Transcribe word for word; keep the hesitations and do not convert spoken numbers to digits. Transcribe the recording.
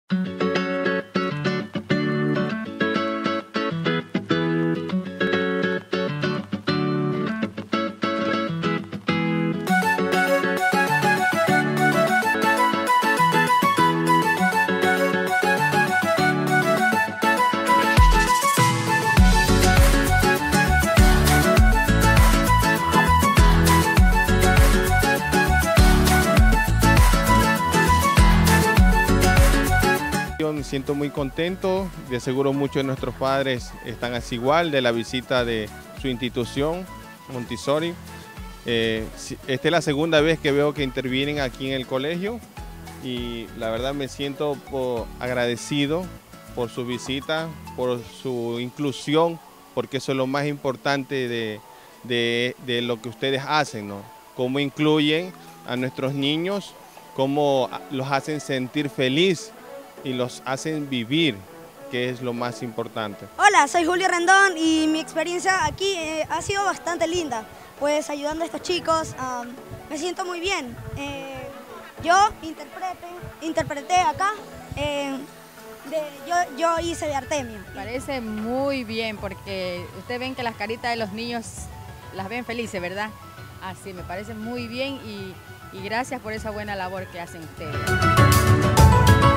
Yo me siento muy contento, de seguro muchos de nuestros padres están así igual de la visita de su institución, Montessori. Eh, esta es la segunda vez que veo que intervienen aquí en el colegio y la verdad me siento por, agradecido por su visita, por su inclusión, porque eso es lo más importante de, de, de lo que ustedes hacen, ¿no? Cómo incluyen a nuestros niños, cómo los hacen sentir feliz y los hacen vivir, que es lo más importante. Hola, soy Julio Rendón y mi experiencia aquí eh, ha sido bastante linda, pues ayudando a estos chicos um, me siento muy bien. Eh, yo interprete, interpreté acá, eh, de, yo, yo hice de Artemio. Parece muy bien porque ustedes ven que las caritas de los niños las ven felices, ¿verdad? Así, me parece muy bien y, y gracias por esa buena labor que hacen ustedes.